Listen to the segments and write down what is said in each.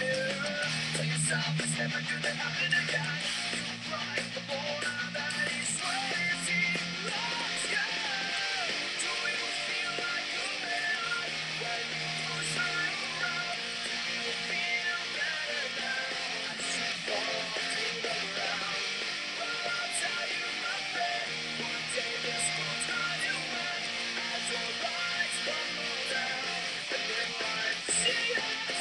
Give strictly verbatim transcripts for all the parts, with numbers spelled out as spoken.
mirror. Tell yourself it's never gonna happen again. You cry the more that he swears he loves you. Do you feel like a man when you push her around? Do you feel better now as you fall to the ground? Well, I'll tell you my friend, one day this world's gonna end as your lights crumble down and then life see us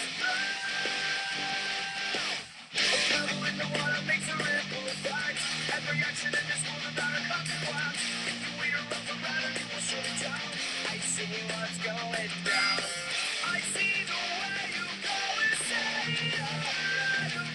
burn. A pebble in the water makes a ripple effect. Every action in this world about a consequence. If you wear your arms around and you will surely tell. I see what's going down. I see the way you go and say you're right